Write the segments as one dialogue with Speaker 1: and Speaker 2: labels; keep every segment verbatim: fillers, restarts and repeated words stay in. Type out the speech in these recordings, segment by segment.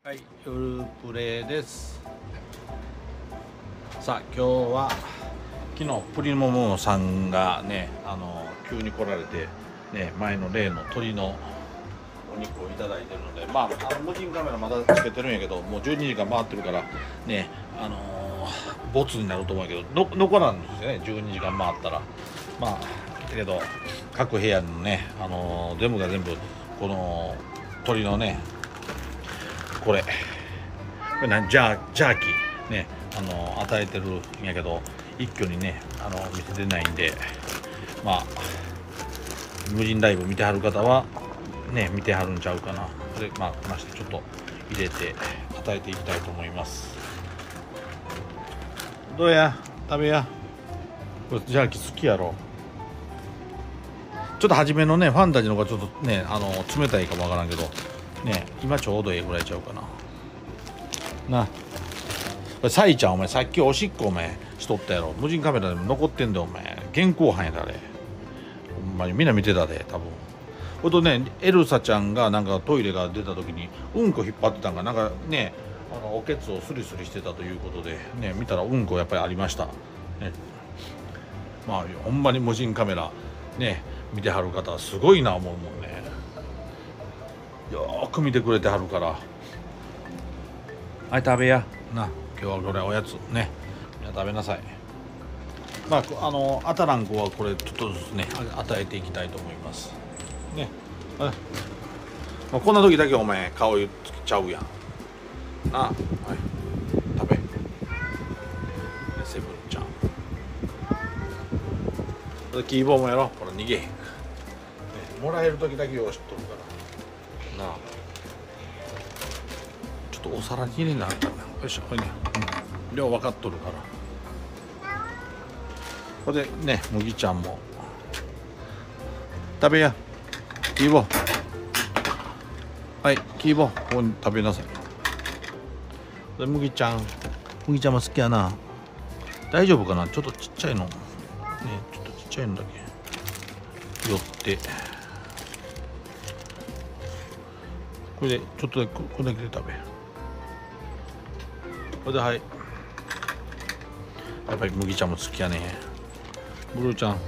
Speaker 1: はい、夜プレイです。さあ今日は昨日プリモモさんがね、あの急に来られてね、前の例の鶏のお肉をいただいてるので、まああの無人カメラまだつけてるんやけど、もうじゅうにじかん回ってるからね、あのー、ボツになると思うけど、の残らんですよね、じゅうにじかん回ったら。まあだけど各部屋のね、あのー、全部が全部この鶏のね、これこれ何ジャージャーキーね、あの与えてるんやけど一挙にね、あの見せてないんで、まあ無人ライブ見てはる方はね見てはるんちゃうかな。それまあこなしてちょっと入れて与えていきたいと思います。どうや食べや、これジャーキー好きやろ。ちょっと初めのねファンタジーの方がちょっとね、あの冷たいかもわからんけどね、今ちょうどええぐらいちゃうかな。なサイちゃん、お前さっきおしっこお前しとったやろ。無人カメラでも残ってんだよお前。現行犯やであれ。ほんまにみんな見てたで多分。ほんとね、エルサちゃんがなんかトイレが出た時にうんこ引っ張ってたんかなんかね、あのおけつをスリスリしてたということでね、見たらうんこやっぱりありました、ね、まあほんまに無人カメラね見てはる方はすごいな思うもんね。よーく見てくれてはるから。はい食べやな、今日はこれおやつね、食べなさい。まああの当たらん子はこれちょっとずつね与えていきたいと思いますね。まあ、こんな時だけお前顔つけちゃうやんな。はい食べセブンちゃん、これキーボーもやろ。これ逃げへん、ね、もらえる時だけよう知っとるからなあ。ちょっとお皿に入れなあかんな。よいしょ、これね、うん、量分かっとるから。これでね、麦ちゃんも食べや。キーボー、はいキーボー、ここに食べなさい。で麦ちゃん、麦ちゃんも好きやな。大丈夫かな、ちょっとちっちゃいのね、ちょっとちっちゃいのだけ寄って、これでちょっとだけこれだけで食べ。これではい、やっぱり麦ちゃんも好きやね。ブルーちゃん、はい、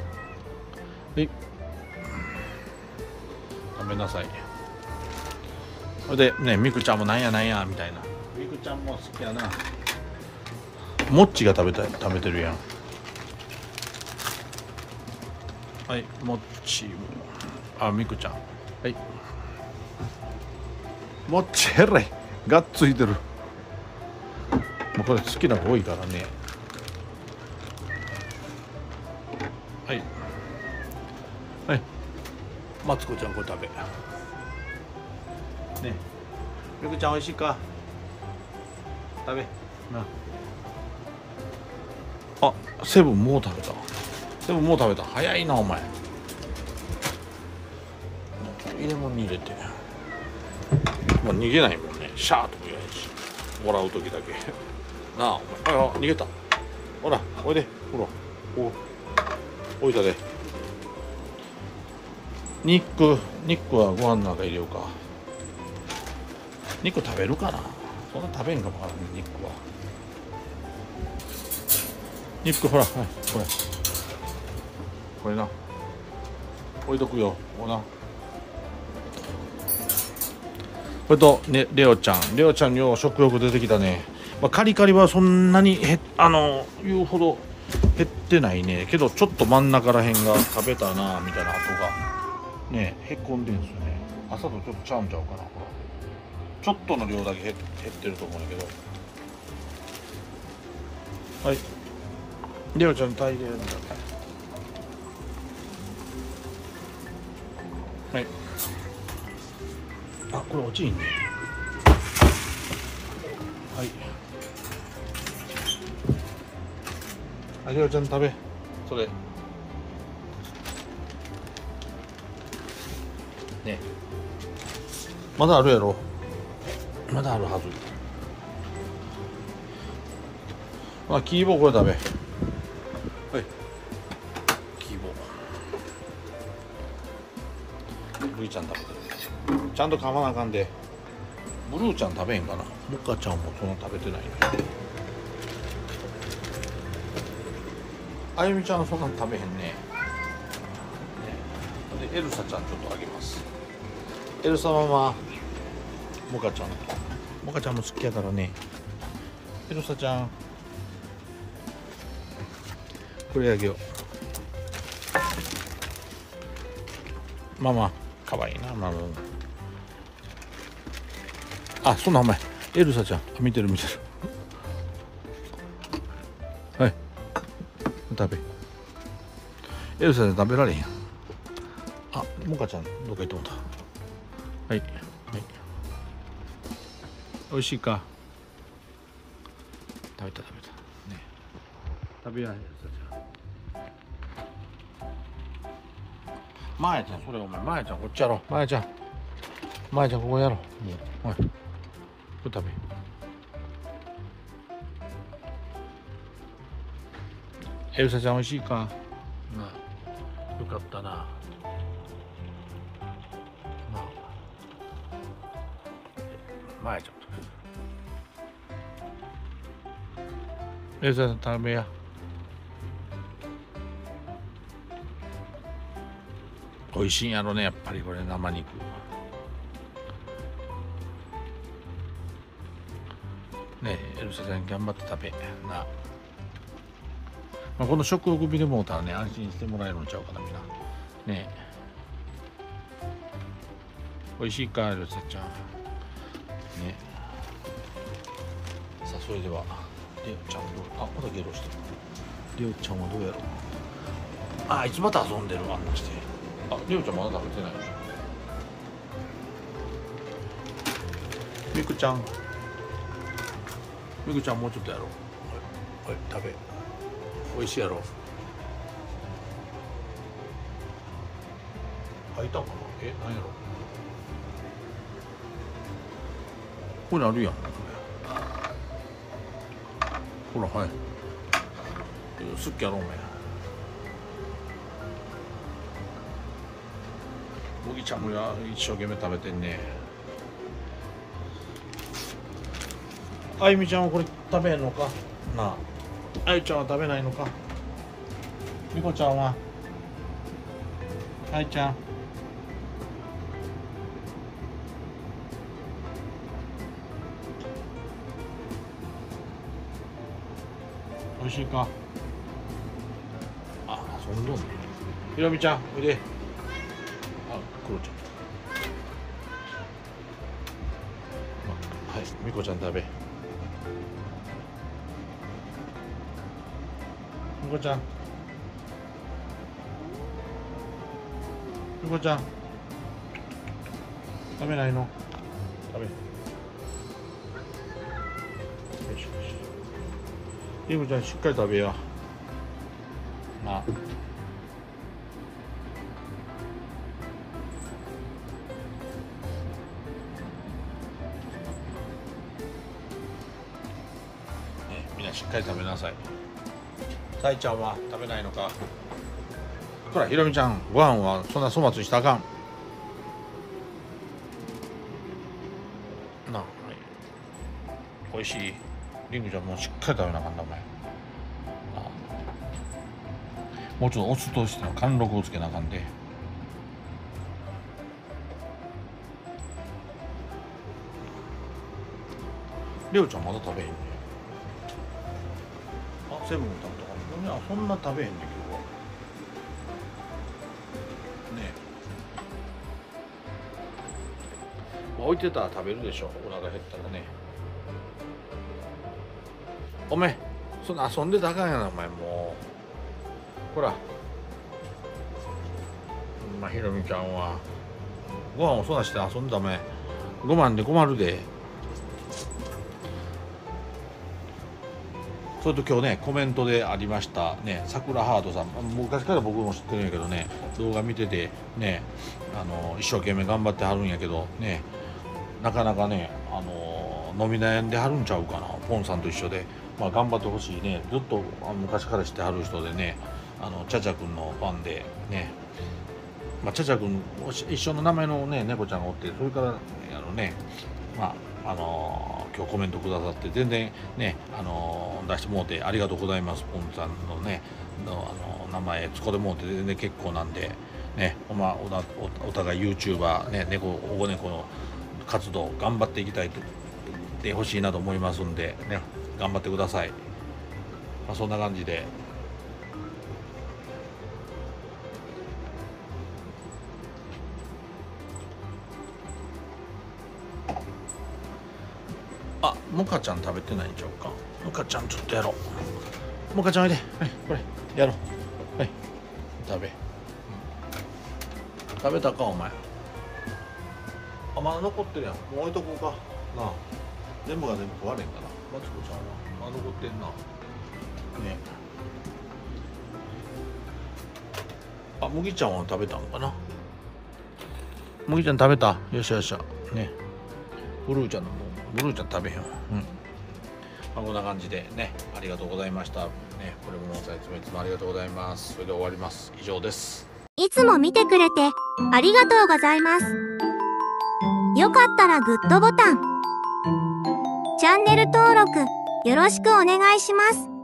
Speaker 1: 食べなさい。これでね、ミクちゃんもなんやなんやみたいな。ミクちゃんも好きやな。モッチが食べたい食べてるやん。はい、モッチも、あ、ミクちゃん、はい、モッチえらいがっついてる。もうこれ好きな子多いからね。はいはい、マツコちゃんこれ食べね。ミクちゃんおいしいか、食べなあ。セブンもう食べた。セブンもう食べた。早いなお前。入れ物に入れて、まあ、逃げないもんね。シャーとも言わないし、もらう時だけなあお前。ああ逃げた。ほらおいで、ほらお置いたで。肉肉はご飯の中入れようか。肉食べるかな。そんな食べんかもわからんね、肉は。肉ほら、はい、これこれな、置いとくよ。ほらこれとね、レオちゃんレオちゃんによう食欲出てきたね。まあ、カリカリはそんなにへあの言うほど減ってないね。けどちょっと真ん中らへんが食べたなみたいな跡がねへこんでんすよね。朝とちょっとちゃうんちゃうかな。ほらちょっとの量だけ減ってると思うんだけど。はい、レオちゃん大量なんだ。はい、あこれ落ちいね。はい、あレオちゃん食べそれね。まだあるやろ。まだあるはず。まあキーボーこれ食べ。はい、キーボー麦ちゃん食べてる。ちゃんと噛まなあかんで。 ブルーちゃん食べへんかな。モカちゃんもそんな食べてないね。あゆみちゃんそんな食べへんね。ねでエルサちゃんちょっとあげます。エルサママモカちゃんモカちゃんも好きやからね。エルサちゃんこれあげよう。ママかわいいなママ。あ、そんなお前エルサちゃん見てる見てる。はい食べエルサちゃん食べられへん。あ、モカちゃんどっか行ってもうた。はいはいおいしいか。食べた食べたね。食べやエルサちゃん。マヤちゃんそれお前マヤちゃんこっちやろ。マヤちゃんマヤちゃんここやろ。もうはいこれ食べ。エルサちゃんおいしいかな。よかったな。マヤちゃんエルサちゃん食べや。美味しいんやろねやっぱりこれ生肉。ねえエルサちゃん頑張って食べな。まあ、この食欲見でもうたらね安心してもらえるんちゃうかなみんな。ねえ美味しいかエルサちゃん。ねさあそれではレオちゃんどうあまだゲロしてる。レオちゃんはどうやろう。あいつまた遊んでるわんなして。あレオちゃんまだ食べてないでしょ。ミクちゃんミクちゃんもうちょっとやろう。はい、はい、食べおいしいやろ。開いたかな。えなんやろこれあるやんほらはいすっきやろお前。もぎちゃんもや一生懸命食べてんね。あゆみちゃんはこれ食べへんのかなあ。あゆちゃんは食べないのか。みこちゃんはあゆちゃんおいしいか。あ、遊んどんね。ひろみちゃんおいで。あ、クロちゃんはいみこちゃん食べ。みこちゃんみこちゃん食べないの。食べよしよし。みこちゃんしっかり食べような。みんなしっかり食べなさい。さいちゃんは食べないのか。ほらひろみちゃんご飯はそんな粗末にしたらあかんな。おいしい。リングちゃんもうしっかり食べなあかんなお前な。もうちょっとお酢としての貫禄をつけなあかんで。りょうちゃんまだ食べへんね。あセブン食べたかな。そんな食べへんね今日はねえ。置いてたら食べるでしょお腹減ったらね。お前そんな遊んでたらあかんやなお前もう。ほらまあひろみちゃんはご飯をそなして遊んでたお前ごまんで困るで。それと今日ねコメントでありましたね桜ハートさん昔から僕も知ってるんやけどね動画見ててねあの一生懸命頑張ってはるんやけどねなかなかねあの伸び悩んではるんちゃうかなポンさんと一緒で。まあ頑張ってほしいね。ずっと昔から知ってはる人でねあのチャチャくんのファンでねまあ、ちゃちゃくん一緒の名前のね猫ちゃんがおって、それからあのねまああのー、今日コメントくださって、全然ねあのー、出してもうてありがとうございます。ポンさんのねの、あのー、名前つこでもうて全然結構なんでね、おまおなおお互い YouTuber ね猫保護猫の活動頑張っていきたいとでほしいなと思いますんでね、頑張ってください。まあ、そんな感じで。あ、モカちゃん食べてないんちゃうか。モカちゃんちょっとやろう。モカちゃんおいで、はい、これやろう。はい、食べ、うん、食べたかお前。あ、まだ残ってるやん。もう置いとこうかなあ。全部が全部食われんかな。マツコちゃんはまだ残ってんなね。あ、麦ちゃんは食べたんかな。麦ちゃん食べた。よっしゃよっしゃね。ブルーちゃんのもブルーちゃん食べへんわ。うん、まあ、こんな感じでね、ありがとうございました。ね、これもいつもいつもありがとうございます。それで終わります。以上です。
Speaker 2: いつも見てくれてありがとうございます。よかったらグッドボタン、チャンネル登録よろしくお願いします。